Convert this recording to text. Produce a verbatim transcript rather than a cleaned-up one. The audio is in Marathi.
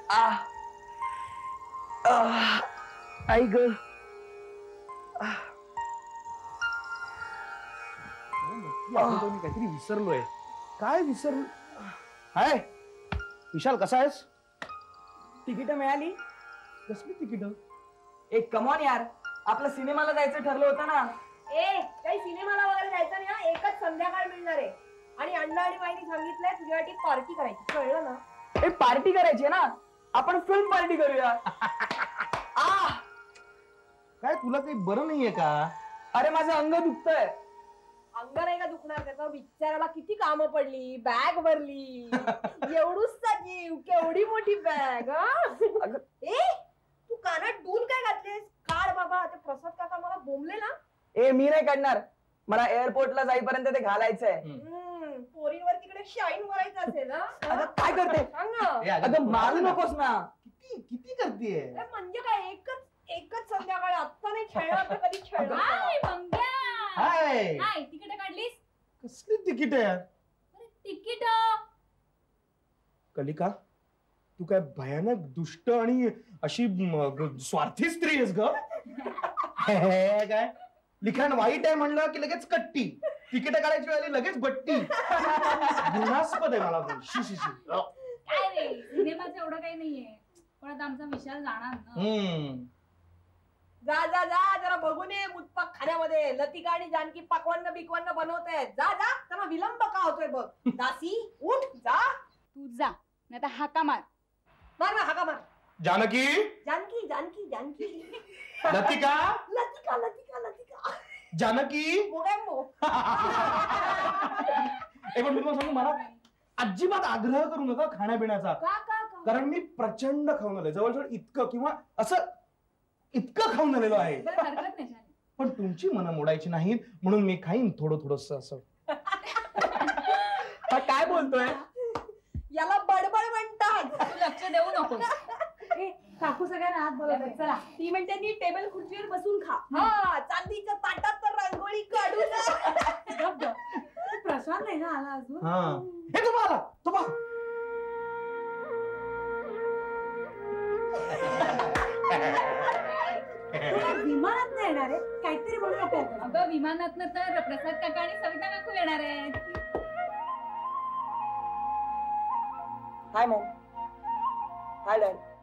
आ आई ग मी काहीतरी विसरलोय. काय विसरलो? हाय विशाल, कसा आहेस? तिकीट मिळाली? कसली तिकीट? एक कमॉन यार, आपलं सिनेमाला जायचं ठरलं होतं ना. ए काही सिनेमाला वगैरे जायचं नाही, एकच संध्याकाळ मिळणार आहे. आणि अण्णा आणि माईने सांगितलंय तुझ्यासाठी पार्टी करायची, कळलं ना? ए पार्टी करायची ना, आपण फिल्म पार्टी करूया. आ काय तुला काही बरं नाहीये का? अरे माझं अंग दुखतंय. अंग नाही का दुखणार, त्याचा बिचाराला किती कामं पडली, बॅग भरली, एवढूसा जीव, केवढी मोठी बॅग. ए तू कानात डूल काय घातलेस? काढ बाबा, ते प्रसाद काका मला बोंबले ना. ए मी नाही काढणार, मला एअरपोर्टला जाईपर्यंत ते घालायचंय. पोरींवर तिकडे शाईन मारायचं असेल ना. अगं काय करते? अगं मारू नकोस ना. किती किती करतेय? म्हणजे काय, एकच एकच संध्याकाळी, आत्ता नाही खेळणार तर कधी खेळणार? हाय हाय, तिकीट काढलीस? कसली तिकीट आहे? अरे तिकीट कलिका, तू काय भयानक दुष्ट आणि अशी स्वार्थी स्त्री आहेस ग. काय लिखाण वाईट आहे म्हणलं की लगेच कट्टी, तिकीट काढायची वेळी लगेच बट्टी. गुणास्पद आहे मला. शी शी शी. काय रे, सिनेमाचं एवढं काही नाहीये, पण आता आमचा विशाल जाणार ना. हम्म जा जा जा, जरा बघून ये मुतपाक खाण्यामध्ये लतिका आणि जानकी पाकवान बिकवान बनवतायत. जा जा, त्यांना विलंब का होतोय बघ. दासी उठ, जा. तू जा, नाही तर हाका मार. मार मार, हाका मार. जानकी, जानकी जानकी जानकी लतिका, लतिका लतिका लतिका जानकी. मोगॅम्बो. ए पण मी तुम्हाला सांगू, मला अजिबात आग्रह करू नका खाण्यापिण्याचा. का का का? कारण मी प्रचंड खाऊन आलोय, जवळजवळ इतकं किंवा असं इतकं खाऊन आलेलो आहे. हरकत नाही. पण तुमची मनं मोडायची नाहीत म्हणून मी खाईन थोडं थोडस असं. काय बोलतोय? याला बडबड म्हणतात. तू लक्ष देऊ नको. काकू सगळ्यांना हात बोलवतात. चला, ती म्हणते नी टेबल खुर्चीवर बसून खा. हा, चांदीच्या ताटात तर रांगोळी काढू ना. प्रसाद नाही ना आला अजून. हा हे तुम्हाला तुम्हाला विमानात नाही येणार आहे, काहीतरी म्हणू नको. अगं विमानात तर प्रसाद काका आणि सविता काकू येणार आहेत. Hi mom. Hi dad.